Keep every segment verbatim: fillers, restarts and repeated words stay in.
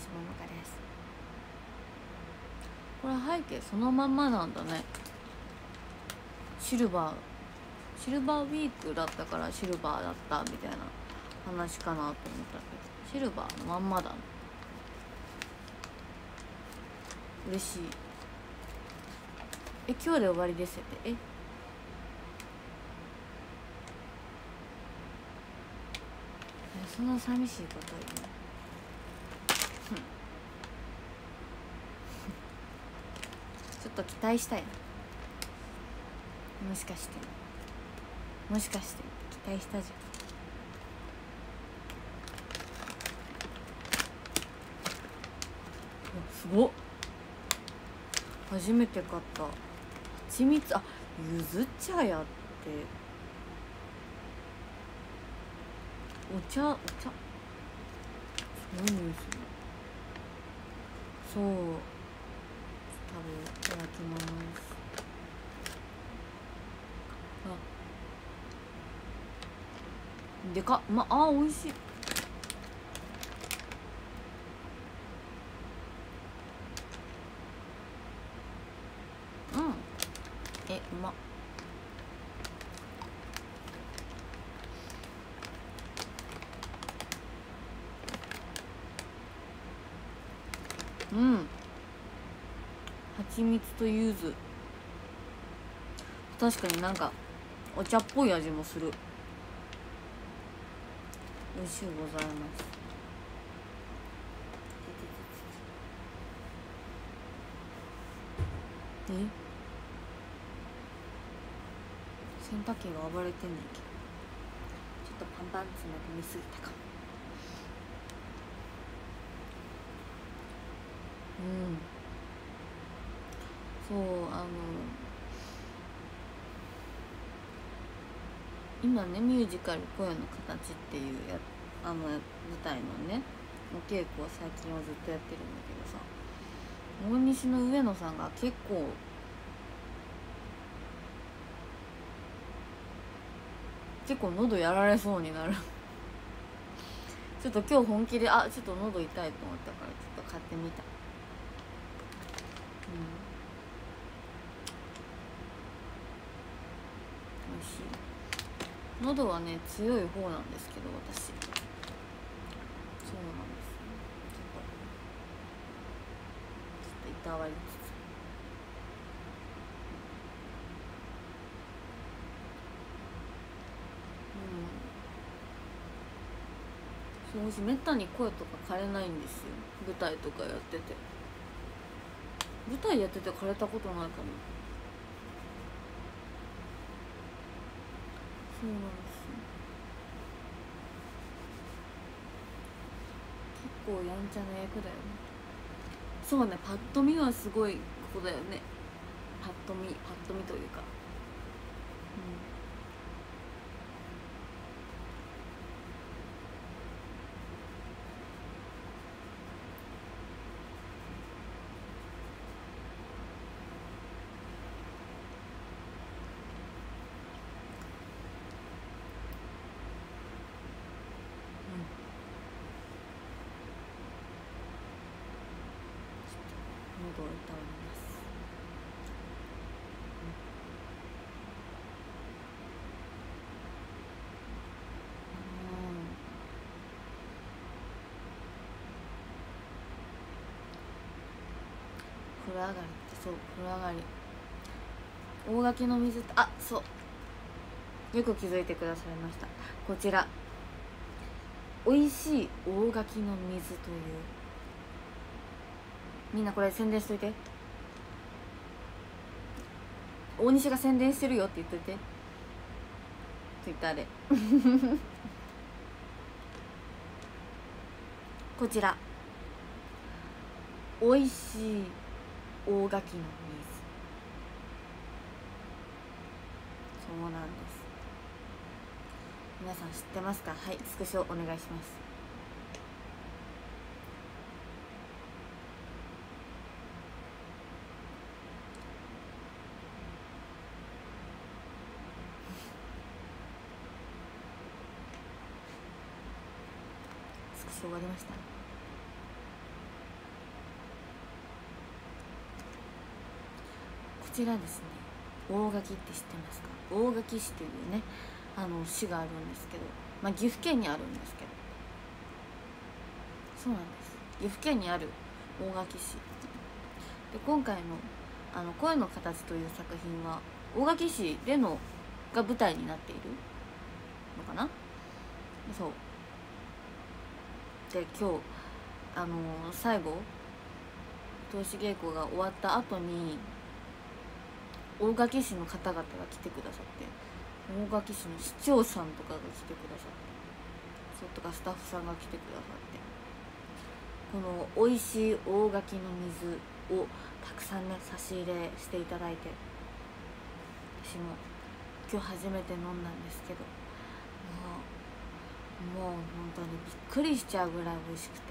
西桃香です。これ背景そのまんまなんだね。シルバーシルバーウィークだったからシルバーだったみたいな話かなと思ったけど、シルバーのまんまだね。嬉しい。え、今日で終わりですって。えそんな寂しいこと言うのちょっと期待したいな。もしかしてもしかして期待したじゃん。すごっ、初めて買った蜂蜜。あ、ゆず茶やってお茶お茶すごい匂いする。そう、食べいただきます。あでかっ、まあ、美味しい。うんえ、うまっ。うん、蜂蜜と柚子、確かになんかお茶っぽい味もする。美味しゅうございます。え洗濯機が暴れてんねんけど、ちょっとパンパンツまで見すぎたかも。うん、そう、あの今ねミュージカル「声の形」っていうやあの舞台のねお稽古を最近はずっとやってるんだけどさ、大西の上野さんが結構結構喉やられそうになるちょっと今日本気であちょっと喉痛いと思ったからちょっと買ってみた。うん、美味しい。喉はね強い方なんですけど私、そうなんです。ちょっとちょっといたわりつつ。うん、そうしめったに声とか枯れないんですよ。舞台とかやってて舞台やってて枯れたことないかも。そうなんですよ。結構やんちゃな役だよね。そうね、パッと見はすごい子だよね。パッと見パッと見というか、うん喉を痛おります。風呂上がりってそう風呂上がり大垣の水って、あ、そうよく気づいてくださいました。こちら美味しい大垣の水という、みんなこれ宣伝しといて。大西が宣伝してるよって言っといて、ツイッターでこちら美味しい大垣の水、そうなんです。皆さん知ってますか？はい、スクショお願いします。スクショ終わりました。 ちらですね、大垣って知ってますか？大垣市というね、あの市があるんですけど、まあ岐阜県にあるんですけど、そうなんです、岐阜県にある大垣市で、今回のあの声の形という作品は大垣市でのが舞台になっているのかな。そうで、今日あのー最後通し稽古が終わった後に大垣市の方々が来てくださって、大垣市の市長さんとかが来てくださって、そうとかスタッフさんが来てくださって、この美味しい大垣の水をたくさんね差し入れしていただいて、私も今日初めて飲んだんですけど、もうもう本当にびっくりしちゃうぐらい美味しくて、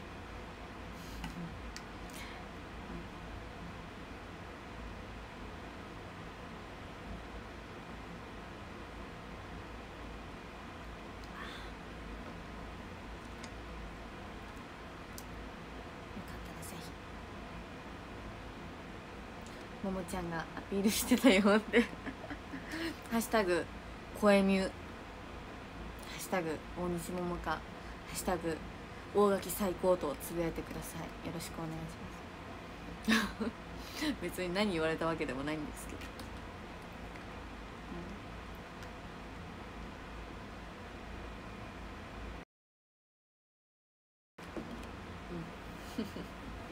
ももちゃんがアピールしてたよってハッシュタグ声ミュ、ハッシュタグ大西桃香、ハッシュタグ大垣最高とつぶやいてください。よろしくお願いします別に何言われたわけでもないんですけど、うん、うん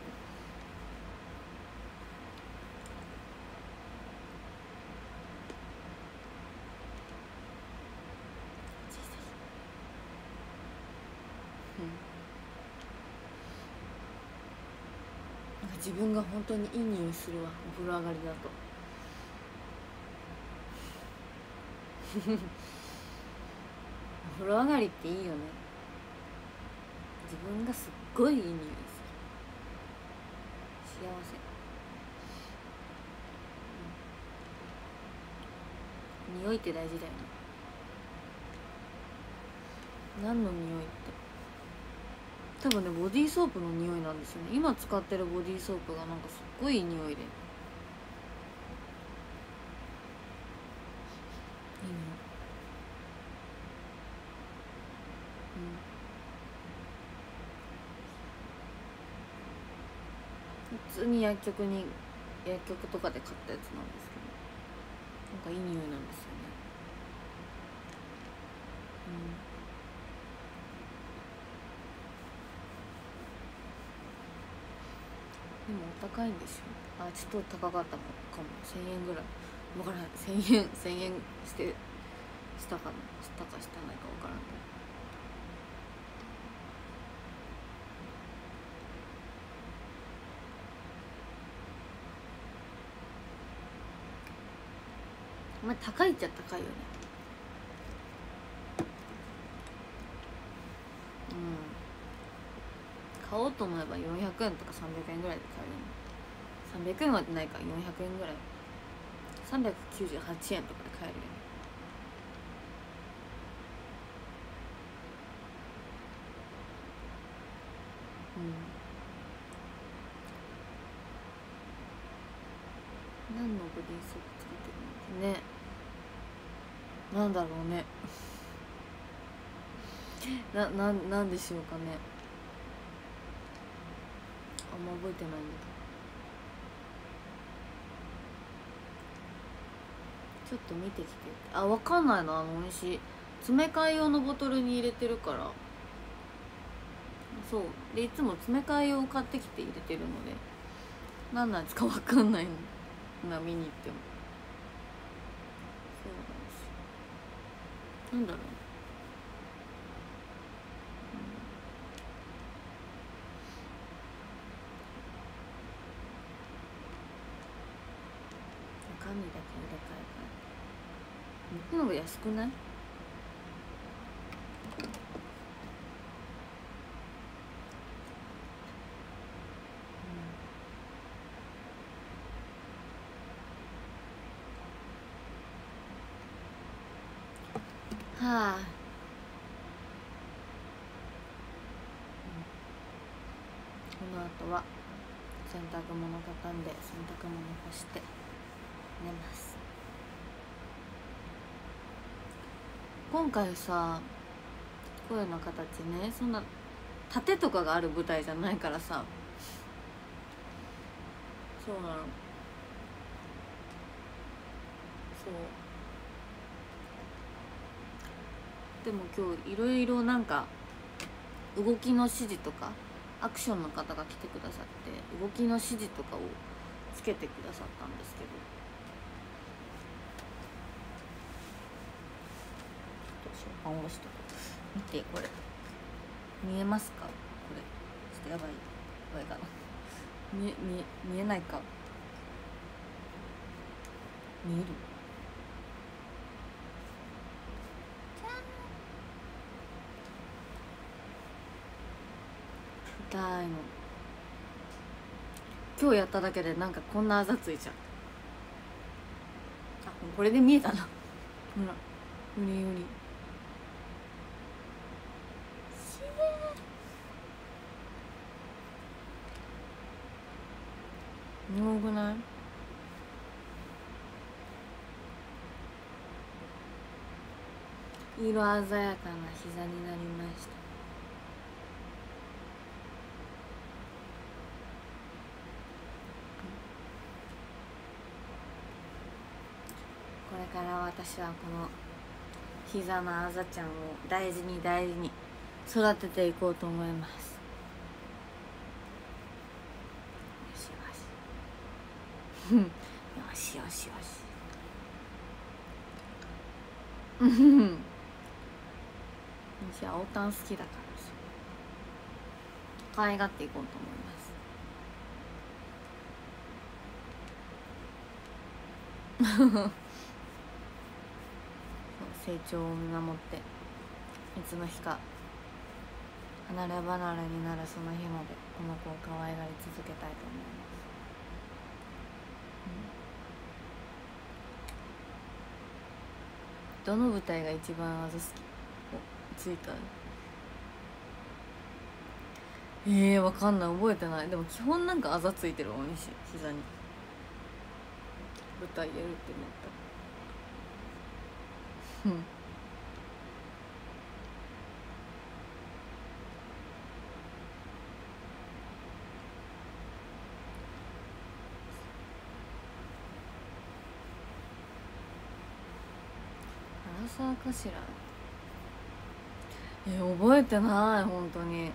なんか自分が本当にいい匂いするわ、お風呂上がりだとお風呂上がりっていいよね。自分がすっごいいい匂いする、幸せ、うん、匂いって大事だよね。何の匂いって多分ね、ボディーソープの匂いなんですよね。今使ってるボディーソープがなんかすっごいいい匂いで、いい匂い、うん、普通に薬局に薬局とかで買ったやつなんですけど、なんかいい匂いなんですよね。うん、でもお高いんですよ。あ、ちょっと高かったのかも。せんえんぐらい、分からない、せんえんせんえんしてしたかな、したかしたないか分からんけど、まあ高いっちゃ高いよね。うん、買おうと思えばよんひゃくえんとかさんびゃくえんぐらいで買えるの。さんびゃくえんはないか、よんひゃくえんぐらい、さんびゃくきゅうじゅうはちえんとかで買えるよね。うん、何のボディーソープ使ってるのね、なんだろうねな、な、なんでしょうかね、あんま覚えてないんだけど、ちょっと見てきて。あ、わかんないな、あの美味しい詰め替え用のボトルに入れてるから、そうでいつも詰め替え用を買ってきて入れてるので、何なんですかわかんないのな、見に行っても。そうなんですよ、なんだろう、中身だけ入れ替え替え、向こうの方が安くない？はあ、この後は洗濯物畳んで洗濯物干して寝ます。今回さ声の形ね、そんな盾とかがある舞台じゃないからさ。そうなの。そうでも今日いろいろなんか動きの指示とかアクションの方が来てくださって動きの指示とかをつけてくださったんですけど、どうしよう、番号しとこう。見てこれ見えますか？これちょっとやばいやばいかな。見え見え見えないか。見える？痛いの。今日やっただけでなんかこんなあざついちゃう。あ、これで見えたな。ほら、うりうり。すごくない？色鮮やかな膝になりました。これから私はこの膝のあざちゃんを大事に大事に育てていこうと思います。よしよしよしよし。うん私青タン好きだからさ可愛がっていこうと思います。成長を見守っていつの日か離れ離れになるその日までこの子を可愛がり続けたいと思います。どの舞台が一番あざ好き？お、ついた。えー、わかんない、覚えてない。でも基本なんかあざついてる大西膝に舞台やるってなった。うんアラサーかしら。えー、覚えてない本当に。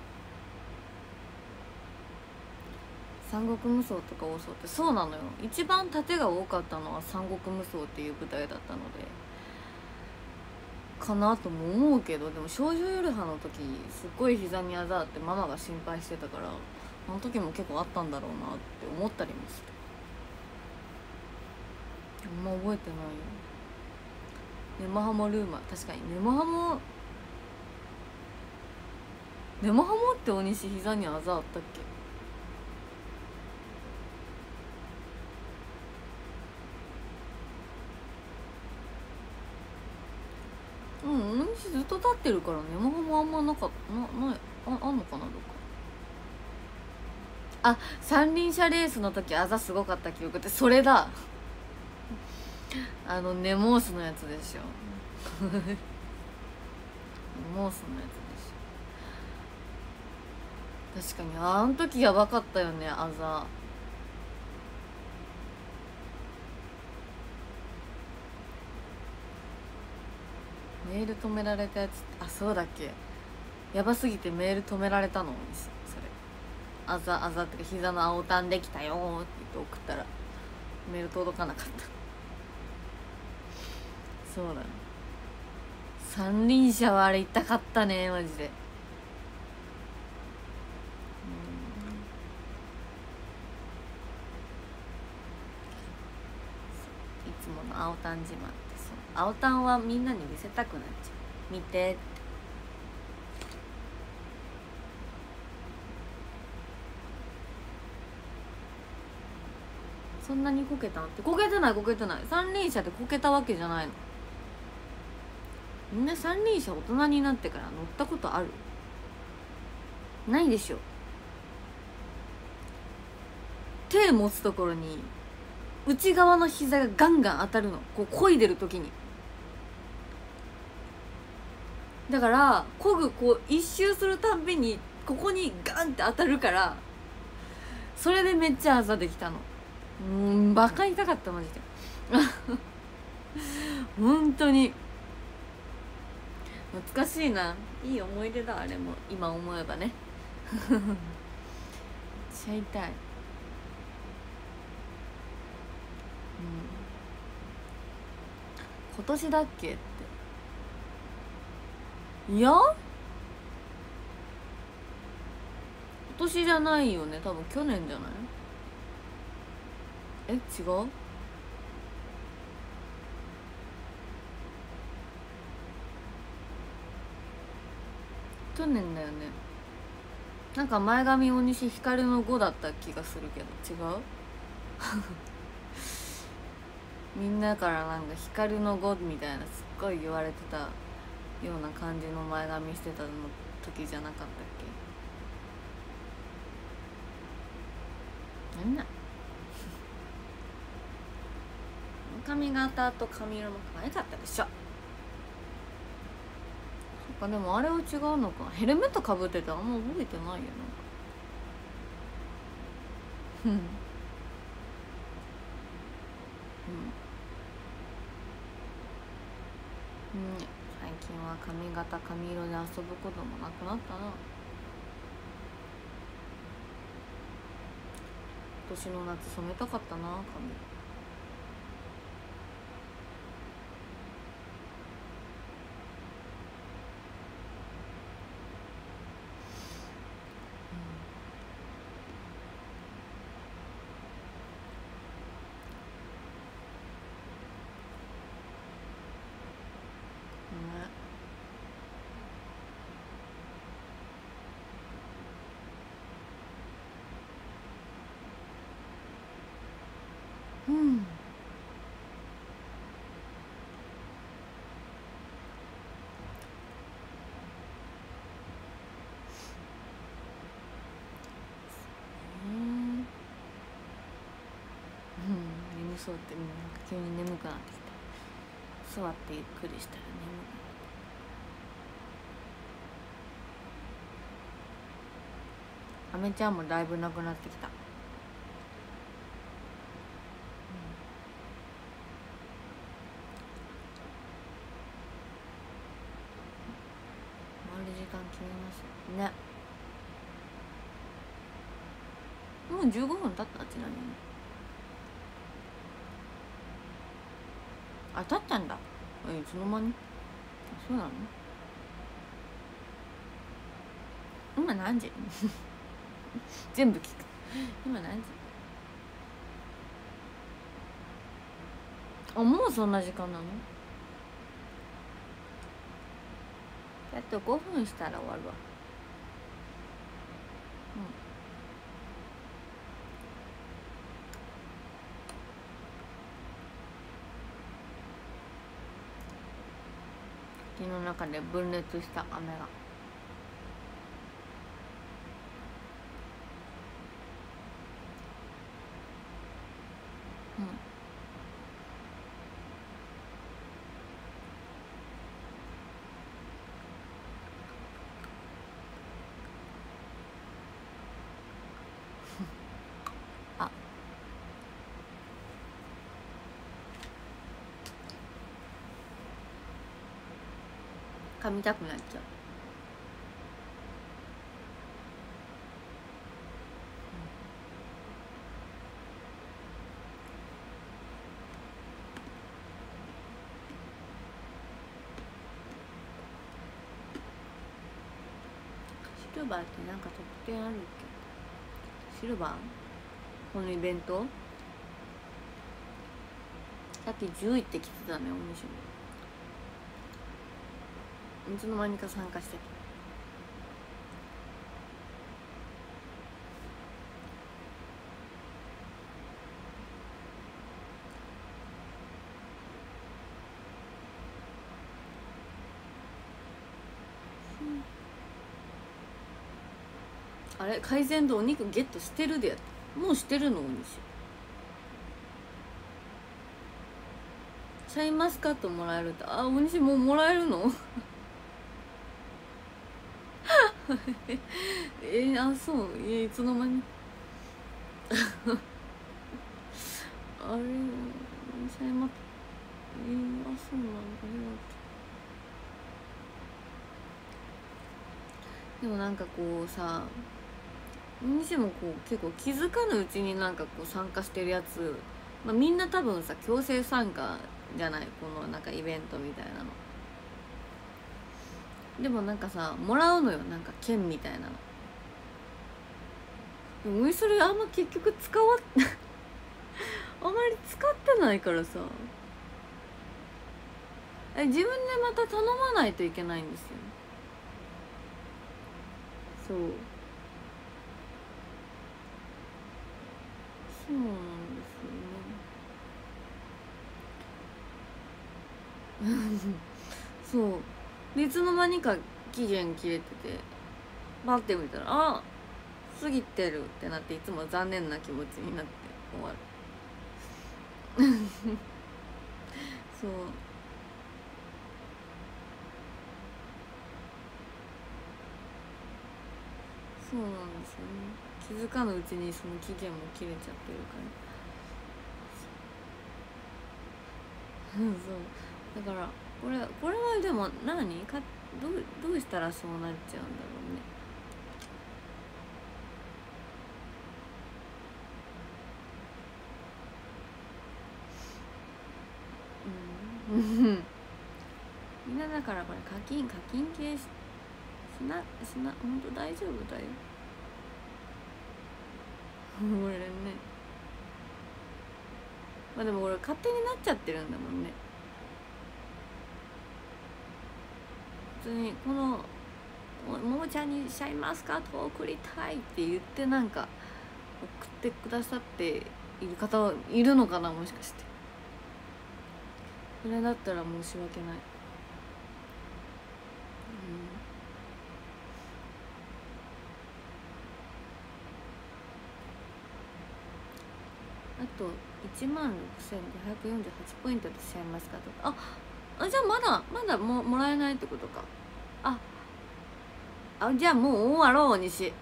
三国無双とか多そうって。そうなのよ、一番盾が多かったのは三国無双っていう舞台だったのでかなとも思うけど、でも少女よるはの時すっごい膝にあざあってママが心配してたから、あの時も結構あったんだろうなって思ったりもする。あんま覚えてないよ。ネモハモルーマ、確かにネモハモネモハモって大西膝にあざあったっけ？うん、大西ずっと立ってるからネモハモあんまなかったな、ないあ、あんのかなどうか。あ、三輪車レースの時あざすごかった記憶ってそれだ。あのネモースのやつでしょ。ネモースのやつでしょ。確かにあの時やばかったよね、あざ。メール止められたやつ、あ、そうだっけ。やばすぎてメール止められたのそれ。あざあざってか膝の青タンできたよって言って送ったらメール届かなかった。そうだね、三輪車はあれ痛かったねマジで。いつもの青タン自慢って、そう青タンはみんなに見せたくなっちゃう。見てって。そんなにこけたんって、こけてないこけてない。三輪車でこけたわけじゃないの。みんな三輪車大人になってから乗ったことある？ないでしょ。手持つところに内側の膝がガンガン当たるの、こう漕いでる時に。だから漕ぐこう一周するたんびにここにガンって当たるから、それでめっちゃあざできたの。うんバカ痛かったマジで本当に懐かしいな。いい思い出だあれも、今思えばねめっちゃ痛い。うん今年だっけって、いや今年じゃないよね、多分去年じゃない？え違う？去年だよね。なんか前髪大西光のごだった気がするけど違う？みんなからなんか光のごみたいなすっごい言われてたような感じの前髪してたの時じゃなかったっけ？なんなん髪型と髪色も可愛かったでしょ。そっか、でもあれは違うのか。ヘルメットかぶっててあんま覚えてないよなんかうんうんうん、最近は髪型髪色で遊ぶこともなくなったな。今年の夏染めたかったな髪。うん眠そうって、なんか急に眠くなってきた。座ってゆっくりしたら眠くなる。アメちゃんもだいぶなくなってきた。回る時間決めますね。もうじゅうごふん経った。ちなみにあ、経ったんだ。え、いつの間に。あ、そうなの。今何時全部聞く。今何時。あ、もうそんな時間なの。あとごふんしたら終わるわ。口の中で分裂した飴がうんあ、噛みたくなっちゃう。シルバーってなんか特典あるっけ。シルバーこのイベントさっきじゅういってきてたね。おもしろい。いつの間にか参加してた。あれ改善でお肉ゲットしてるでやった。もうしてるのお西。 シャインマスカットもらえるって、あ、お西もうもらえるのえー、あ、そう、えー、いつの間にあれ、シャインマスえー、あ、そうなんだ、ありがとう。でもなんかこうさ、にしてもこう結構気づかぬうちになんかこう参加してるやつ、まあ、みんな多分さ強制参加じゃない、このなんかイベントみたいなの。でもなんかさもらうのよ、なんか券みたいなの。でもそれあんま結局使わあんまり使ってないからさ、え自分でまた頼まないといけないんですよ。そうそうなんですよねそうでいつの間にか期限切れてて、パッて見たらあ過ぎてるってなって、いつも残念な気持ちになって終わるそうそうなんですよね。気づかぬうちにその期限も切れちゃってるからそうだからこれこれはでも何かどうどうしたらそうなっちゃうんだろうね。うんみんなだからこれ課金課金系しなしな本当大丈夫だよこれね。まあでも俺勝手になっちゃってるんだもんね。普通にこのももちゃんにシャインマスカットを送りたいって言ってなんか送ってくださっている方いるのかな、もしかして。それだったら申し訳ない。あといちまんろくせんごひゃくよんじゅうはちポイントでシャインマスカット。ああじゃあまだまだももらえないってことか。ああじゃあもう終わろう大西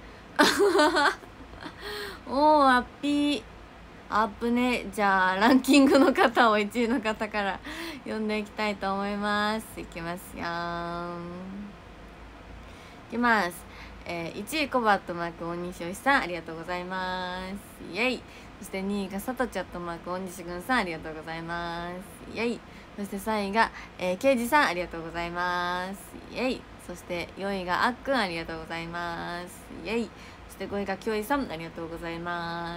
おーアッピーアップね。じゃあランキングの方をいちいの方から読んでいきたいと思います。いきますよーいきます、えー、いちいコバットマーク大西おしさんありがとうございます。イエイ。そしてにいがさとちゃっとマーク大西くんさんありがとうございます。イエイ。そしてさんいが、えー、ケイジさんありがとうございます。イエイ。そしてよんいがあっくんありがとうございます。イエイ。そしてごいがきょいさんありがとうございます。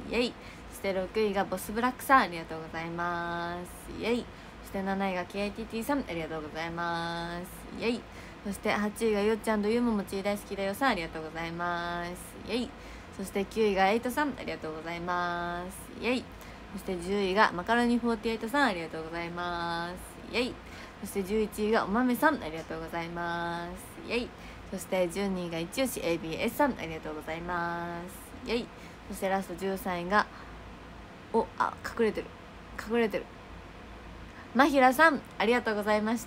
イエイ。そしてろくいがボスブラックさんありがとうございます。イエイ。そしてなないが ケーアイティーティー さんありがとうございます。イエイ。そしてはちいがよっちゃんとゆうももち大好きだよさんありがとうございます。イエイ。そしてきゅういがエイトさんありがとうございます。イエイ。そしてじゅういがマカロニフォーティーエイトさんありがとうございます。イエイ。そしてじゅういちいがおまめさんありがとうございます。イエイ。そしてじゅうにいがいちおし エービーエス さんありがとうございます。イエイ。そしてラストじゅうさんいがおあ隠れてる隠れてるまひらさんありがとうございました。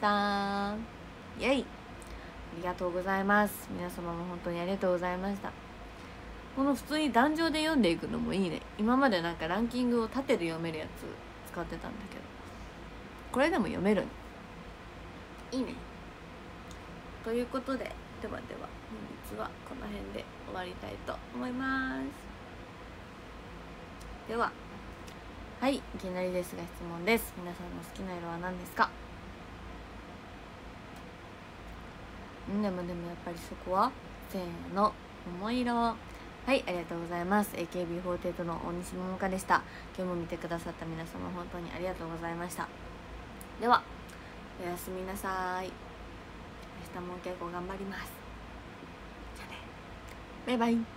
イエイ。ありがとうございます。皆様も本当にありがとうございました。この普通に壇上で読んでいくのもいいね。今までなんかランキングを縦で読めるやつ使ってたんだけど、これでも読めるね。いいね。ということで、ではでは本日はこの辺で終わりたいと思います。でははい、いきなりですが質問です。皆さんの好きな色は何ですか？んでもでもやっぱりそこはせーの桃色。はい、ありがとうございます。 エーケービーフォーティーエイト の大西桃香でした。今日も見てくださった皆様本当にありがとうございました。ではおやすみなさい。明日もお稽古頑張ります。じゃあね、バイバイ。